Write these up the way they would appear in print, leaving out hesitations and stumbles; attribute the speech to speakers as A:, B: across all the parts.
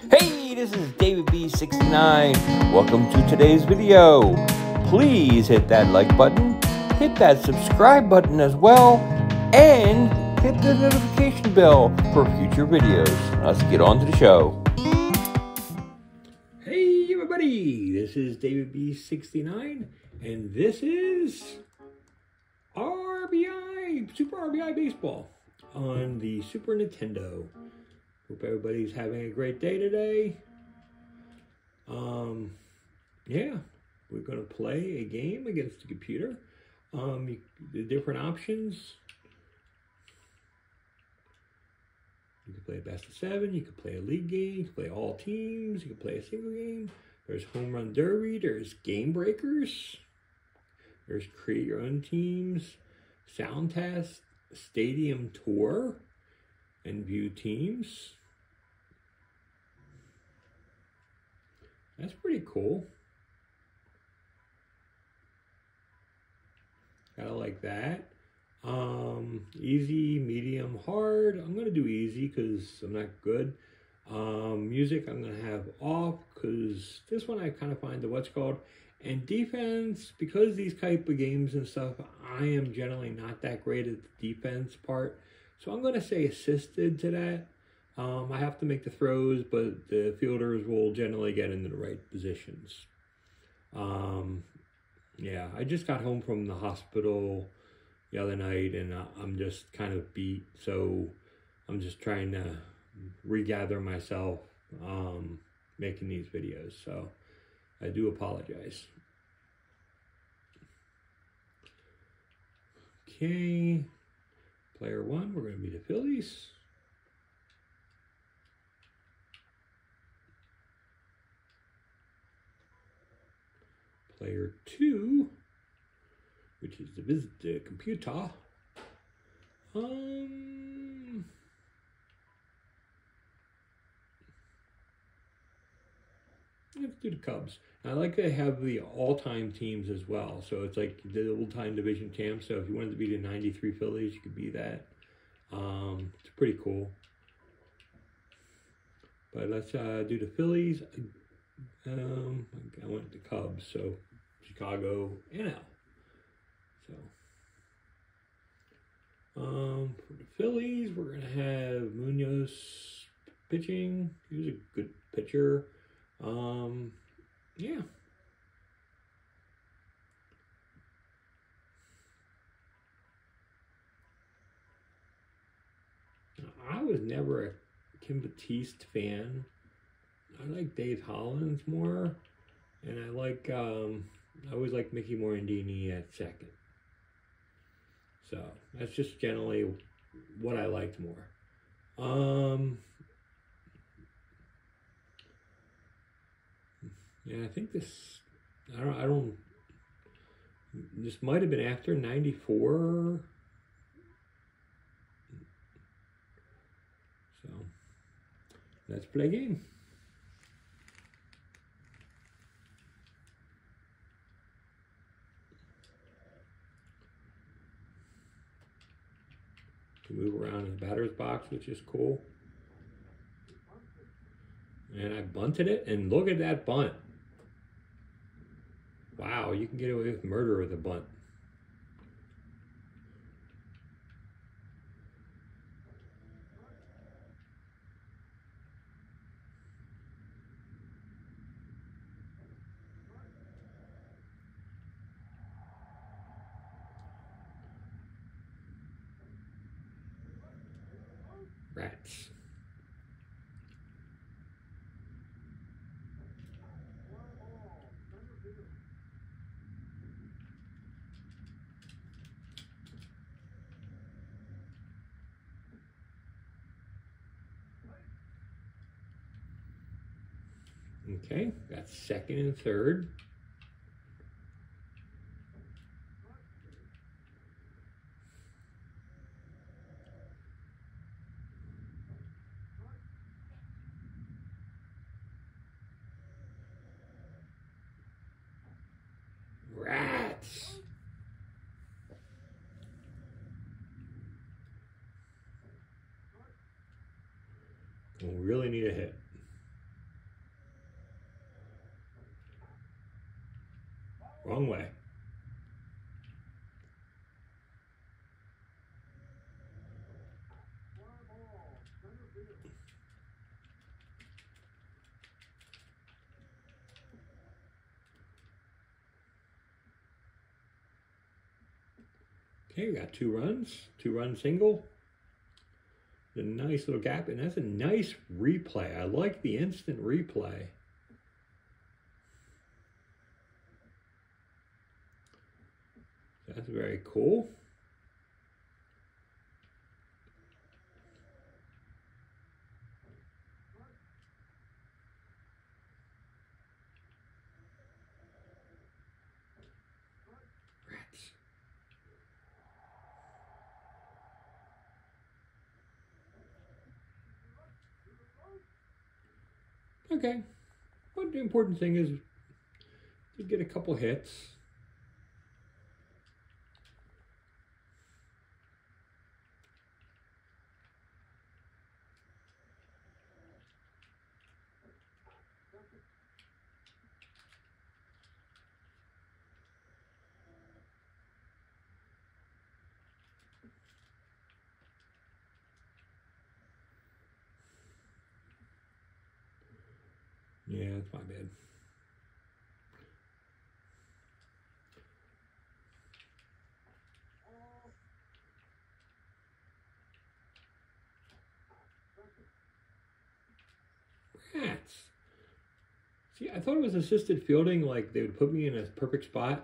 A: Hey, this is David B69. Welcome to today's video. Please hit that like button, hit that subscribe button as well, and hit the notification bell for future videos. Let's get on to the show. Hey everybody, this is David B69, and this is RBI, Super RBI Baseball on the Super Nintendo. Hope everybody's having a great day today. Yeah, we're going to play a game against the computer. The different options. You can play a best of 7, you can play a league game, you can play all teams, you can play a single game. There's home run derby, there's game breakers. There's create your own teams, sound test, stadium tour, and view teams. That's pretty cool. Kinda like that. Easy, medium, hard. I'm gonna do easy because I'm not good. Music I'm gonna have off because this one I kind of find the what's called. And defense, because these type of games and stuff, I am generally not that great at the defense part. So I'm gonna say assisted to that. I have to make the throws, but the fielders will generally get into the right positions. Yeah, I just got home from the hospital the other night, and I'm just kind of beat, so I'm just trying to regather myself making these videos, so I do apologize. Okay, player 1, we're going to be the Phillies. Player 2, which is the computer. Let's do the Cubs. I like to have the all-time teams as well. So it's like the old-time division champs. So if you wanted to be the 93 Phillies, you could be that. It's pretty cool. But let's do the Phillies. I went to Cubs, so Chicago, NL. So, for the Phillies, we're going to have Munoz pitching. He was a good pitcher. Yeah. I was never a Kim Batiste fan. I like Dave Hollins more, and I like I always like Mickey Morandini at second. So that's just generally what I liked more. Yeah, I think this. I don't. This might have been after '94. So let's play a game. Move around in the batter's box, which is cool. And I bunted it, and look at that bunt. Wow, you can get away with murder with a bunt. Rats. Okay, got second and third. Rats. We really need a hit. Wrong way. Okay, we got 2 runs. 2-run single. A nice little gap, and that's a nice replay. I like the instant replay. That's very cool. Rats. Okay, but the important thing is to get a couple hits. Yeah, that's my bad. Rats. See, I thought it was assisted fielding, like they would put me in a perfect spot.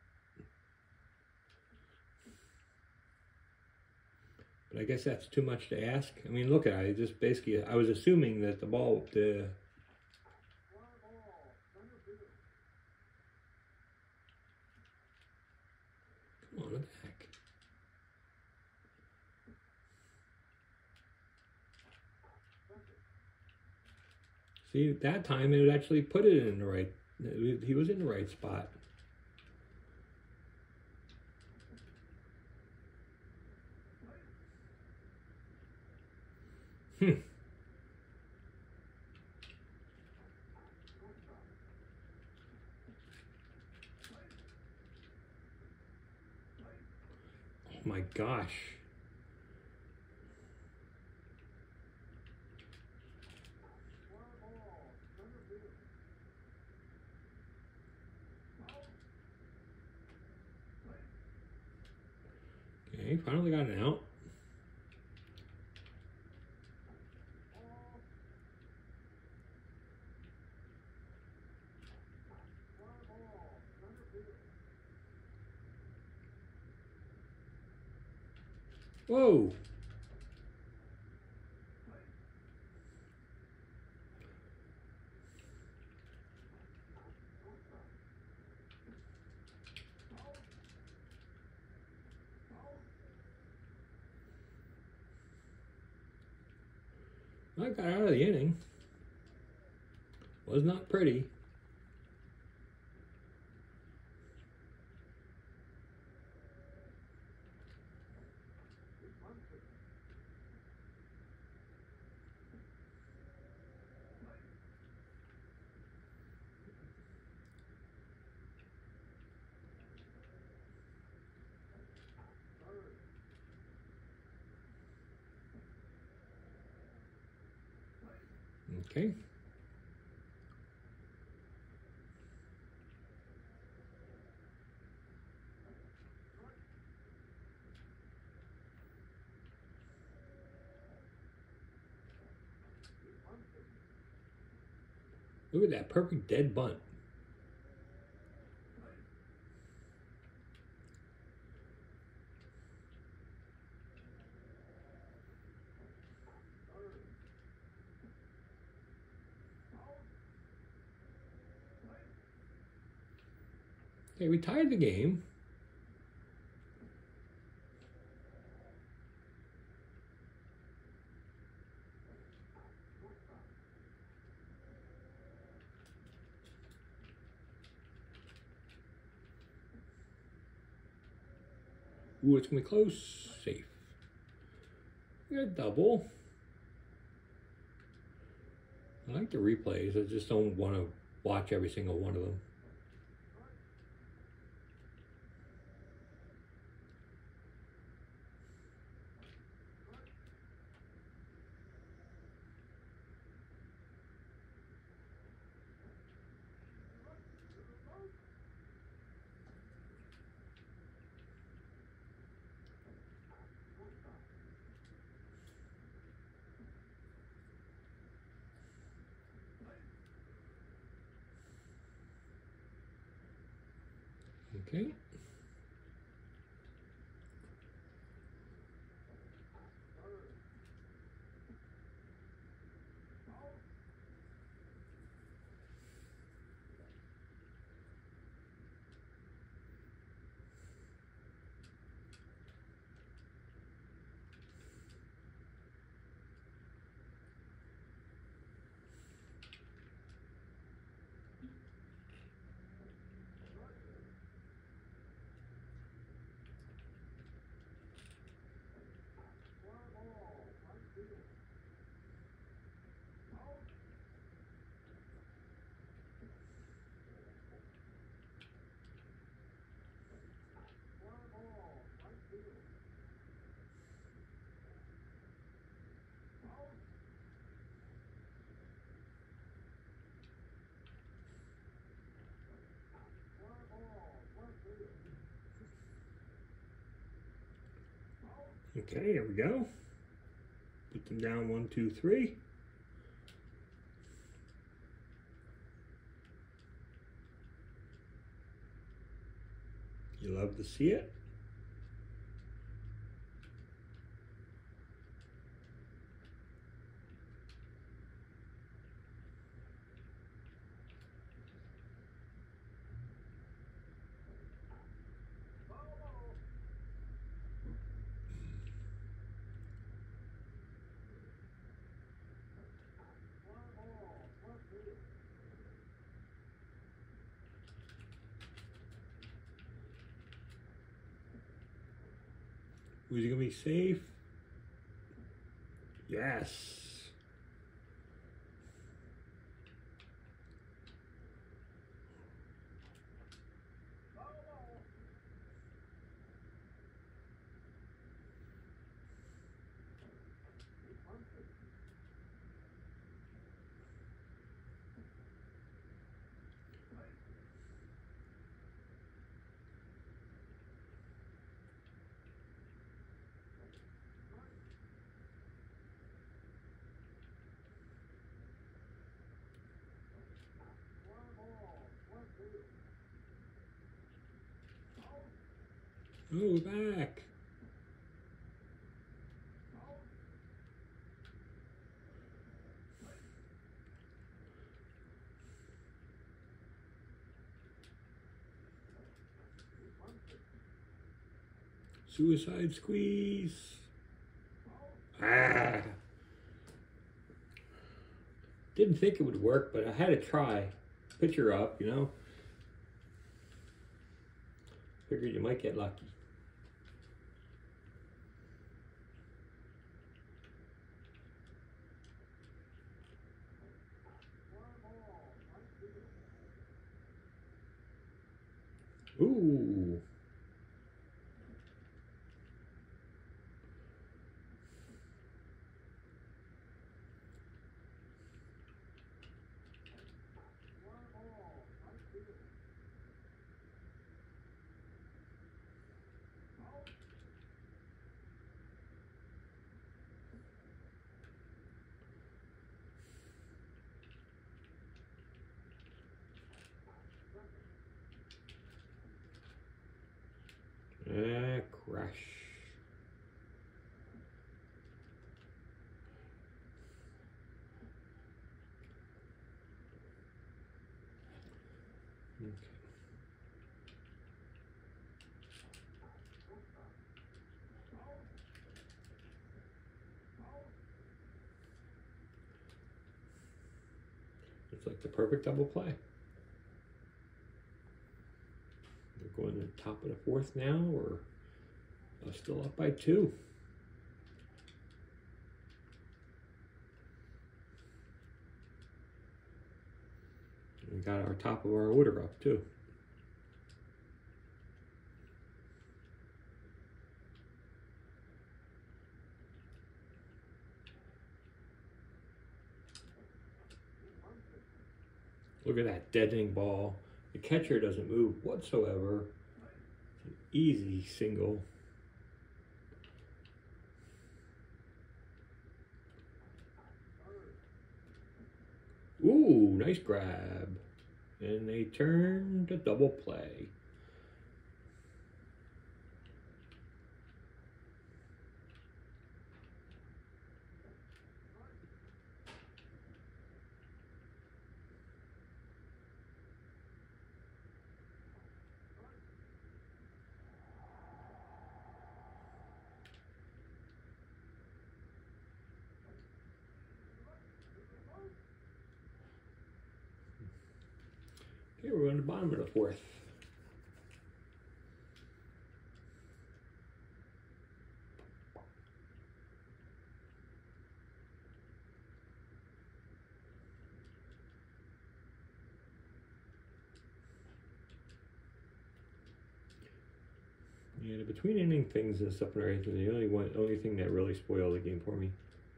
A: But I guess that's too much to ask. I mean, look at it. I just basically, I was assuming that the ball, come on, what the heck? See, that time it would actually put it in the right, he was in the right spot. Oh my gosh. Okay, finally got an out. Whoa. I got out of the inning. Was not pretty. Okay. Look at that perfect dead bunt. Okay, we tied the game. Ooh, it's gonna be close. Safe. We got a double. I like the replays. I just don't want to watch every single one of them. Okay. Okay, here we go. Put them down 1, 2, 3. You love to see it. Was he gonna be safe? Yes. Oh, we're back. Suicide squeeze. Ah. Didn't think it would work, but I had to try. Picture up, you know. Figured you might get lucky. Ooh. Crash. Okay. It's like the perfect double play. We're going to the top of the fourth now, or still up by 2. We got our top of our order up too. Look at that deadening ball. The catcher doesn't move whatsoever. It's an easy single. Ooh, nice grab. And they turn to double play. Okay, we're on the bottom of the fourth. Yeah, the between inning things and stuff are the only thing that really spoiled the game for me.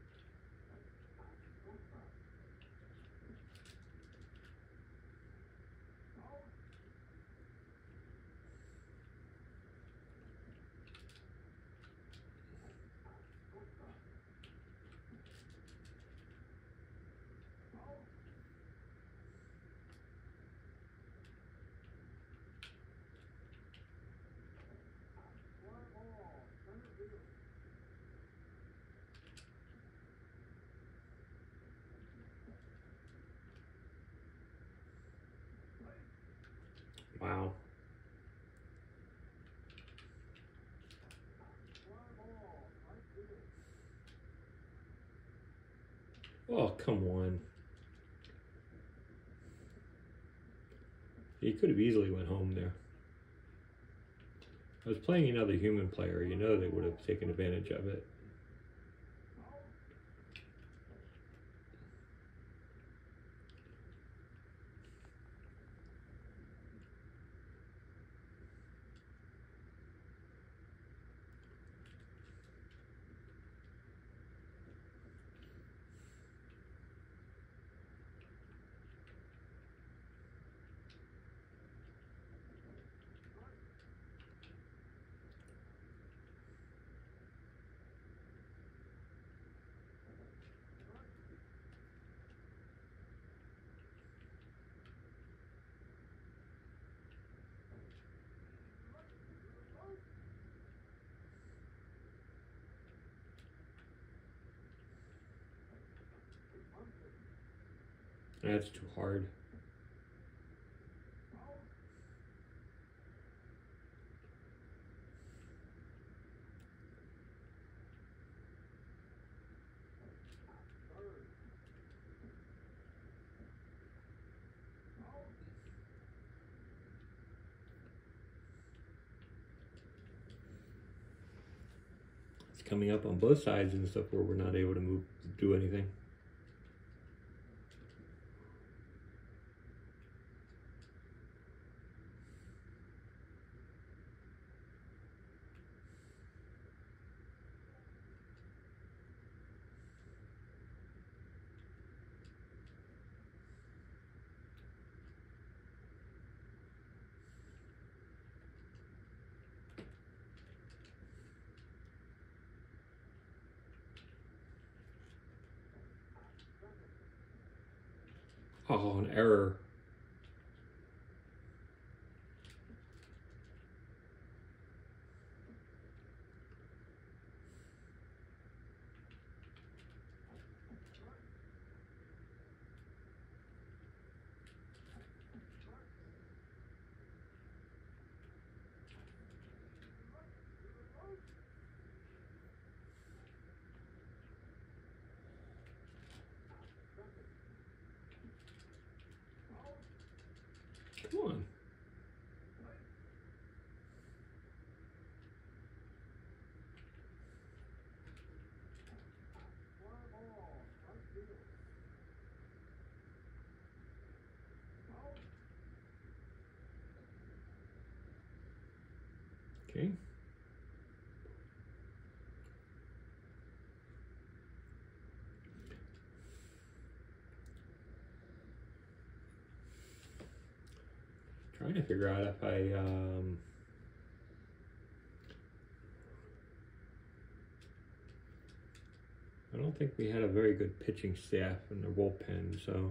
A: Wow. Oh, come on. He could have easily went home there. I was playing another human player. You know they would have taken advantage of it. That's too hard. It's coming up on both sides and stuff where we're not able to do anything. Oh, an error. Come on. Okay. Trying to figure out if I don't think we had a very good pitching staff in the bullpen, so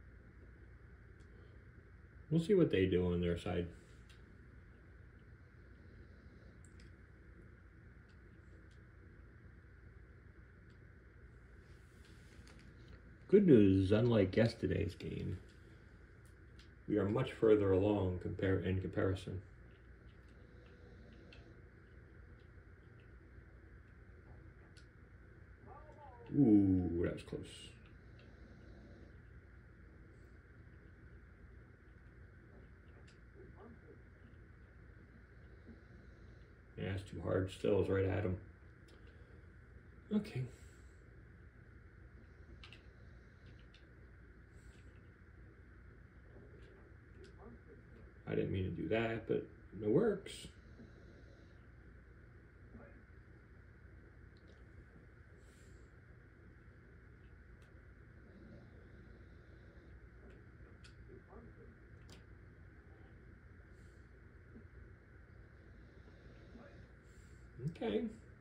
A: we'll see what they do on their side. Good news, unlike yesterday's game, we are much further along in comparison. Ooh, that was close. Yeah, it's too hard. Still is right at him. Okay. I didn't mean to do that, but it works. Okay.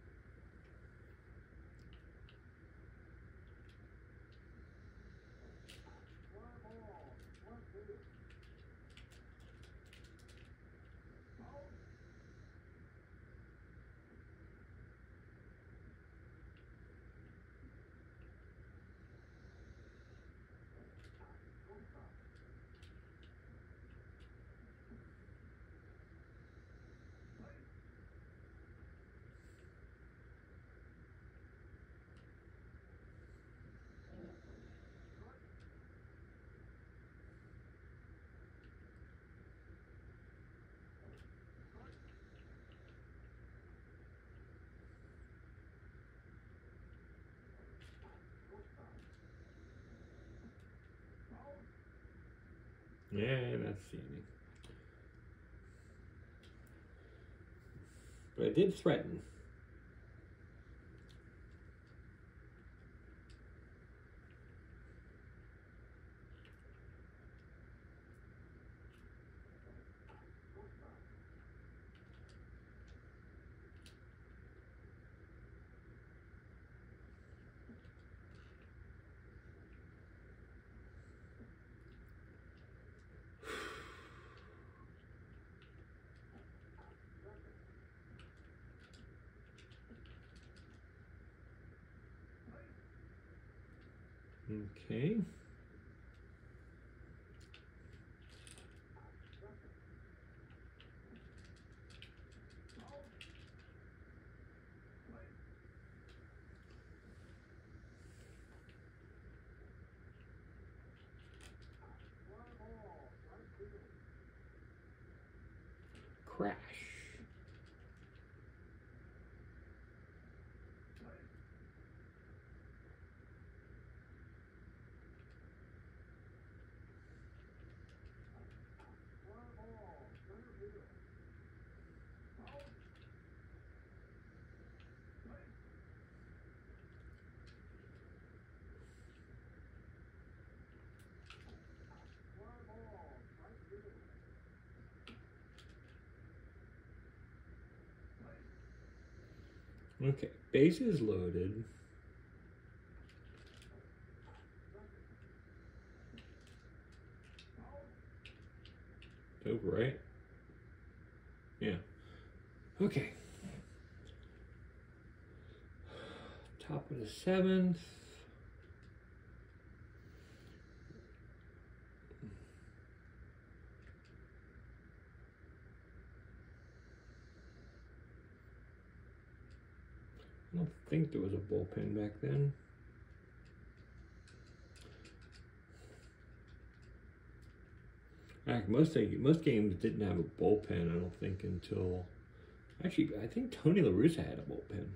A: Yeah, that's the ending. But I did threaten. Okay. Crash. Okay, base is loaded. It's over, right? Yeah. Okay. Top of the 7th. I don't think there was a bullpen back then. Most games didn't have a bullpen, I don't think, until... Actually, I think Tony La Russa had a bullpen.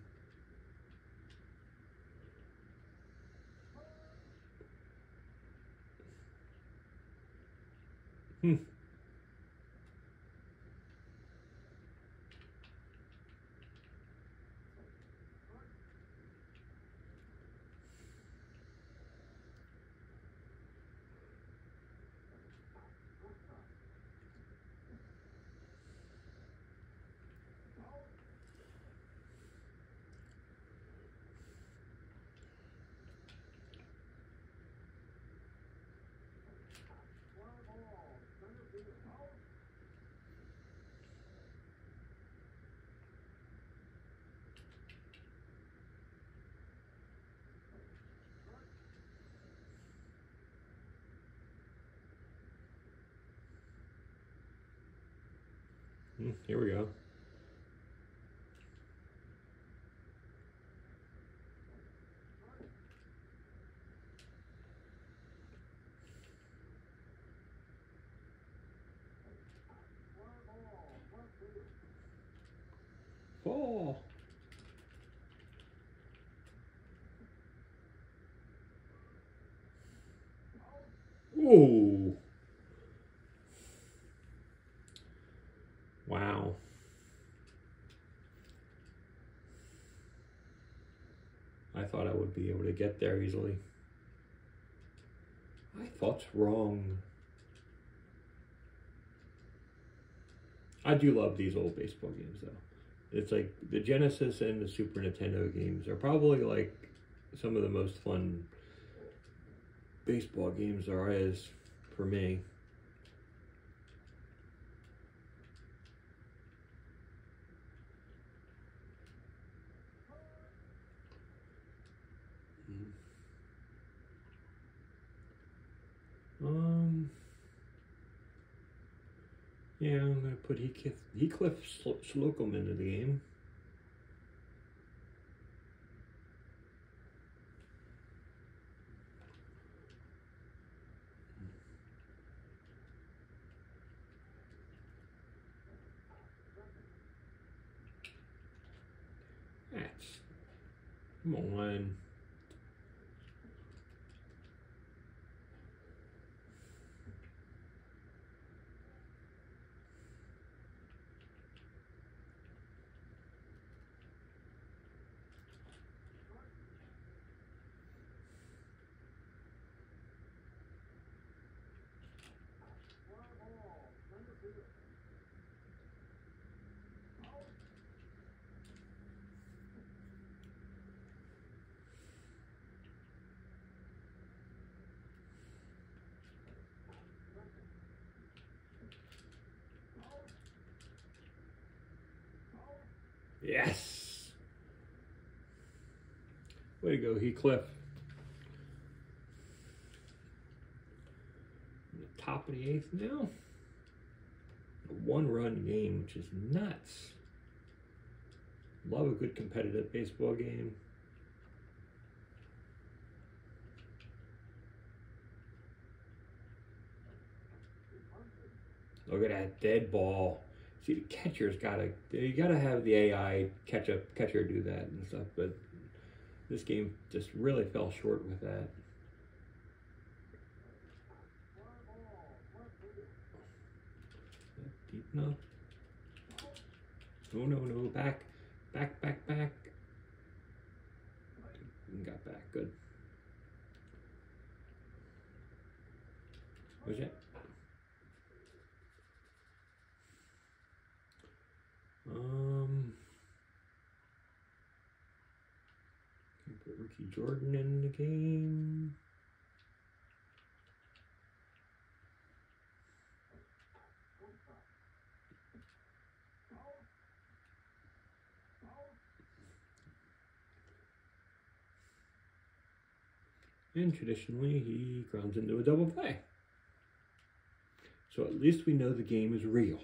A: Here we go. Whoa. Wow. I thought I would be able to get there easily. My thought's wrong. I do love these old baseball games though. It's like the Genesis and the Super Nintendo games are probably like some of the most fun baseball games there is for me. Yeah, I'm gonna put Heathcliff Slocum into the game. That's, come on. Yes! Way to go, Heathcliff. Top of the 8th now. A 1-run game, which is nuts. Love a good competitive baseball game. Look at that dead ball. See, the catcher's you gotta have the AI catcher do that and stuff, but this game just really fell short with that. Deep enough? No, no, no, back. Got back, good. What's that? Put Ricky Jordan in the game. And traditionally, he grounds into a double play. So at least we know the game is real.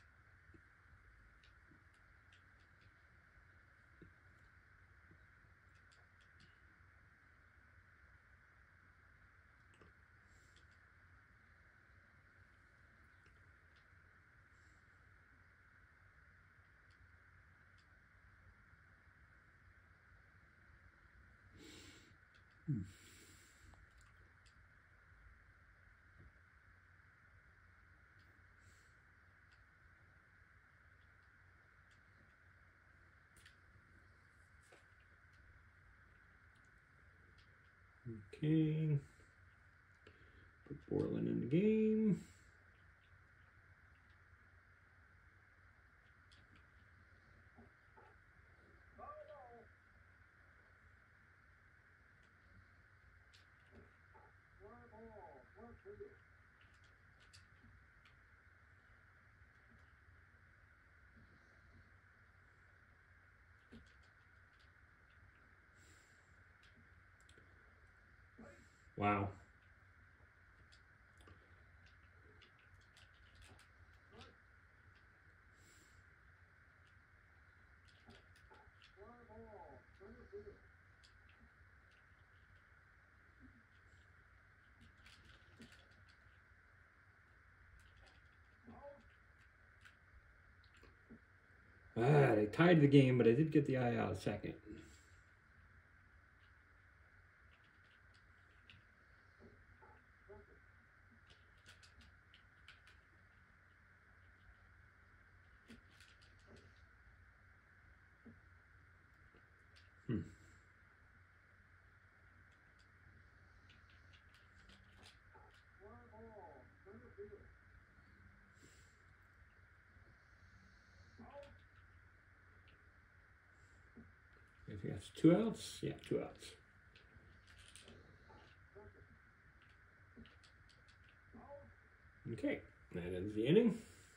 A: Okay. Put Borland in the game. Wow. They tied the game, but I did get the eye out second. I think that's 2 outs. Yeah, 2 outs. Okay, that ends the inning.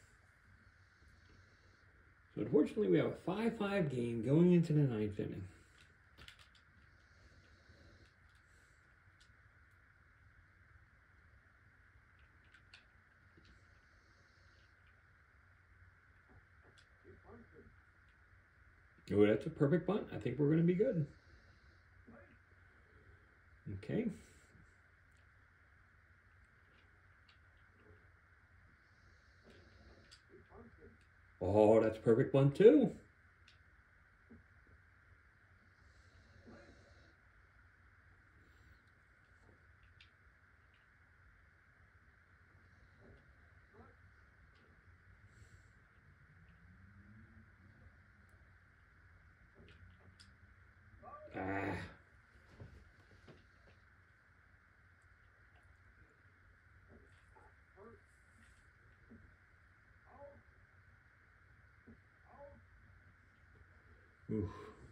A: So unfortunately, we have a 5-5 game going into the 9th inning. Oh, that's a perfect bunt. I think we're going to be good. Okay. Oh, that's a perfect bunt too. Ah. Oof.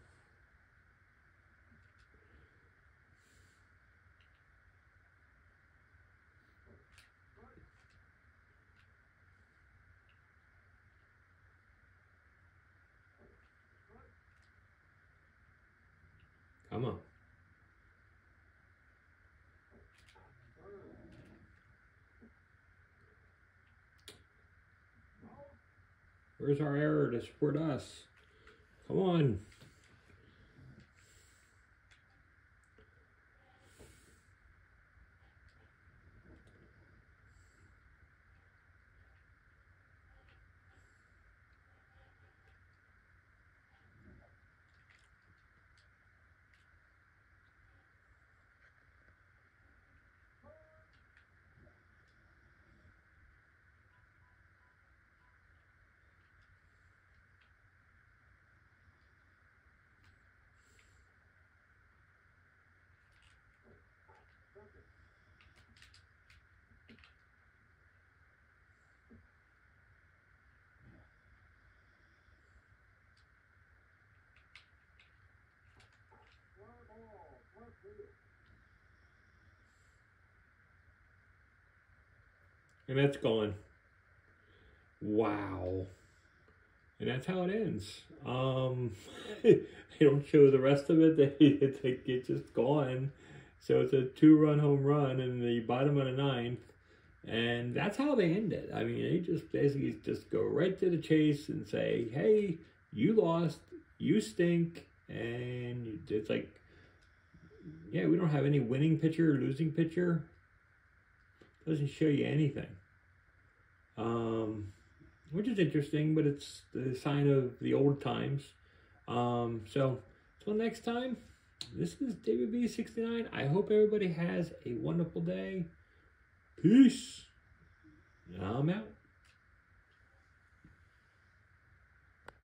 A: Come on. Where's our error to support us? Come on. And that's gone. Wow. And that's how it ends. They don't show the rest of it. It's just gone. So it's a 2-run home run in the bottom of the 9th. And that's how they end it. I mean, they just basically just go right to the chase and say, hey, you lost, you stink. And it's like, yeah, we don't have any winning pitcher or losing pitcher. Doesn't show you anything. Which is interesting, but it's the sign of the old times. So, till next time, this is David B69. I hope everybody has a wonderful day. Peace. I'm out.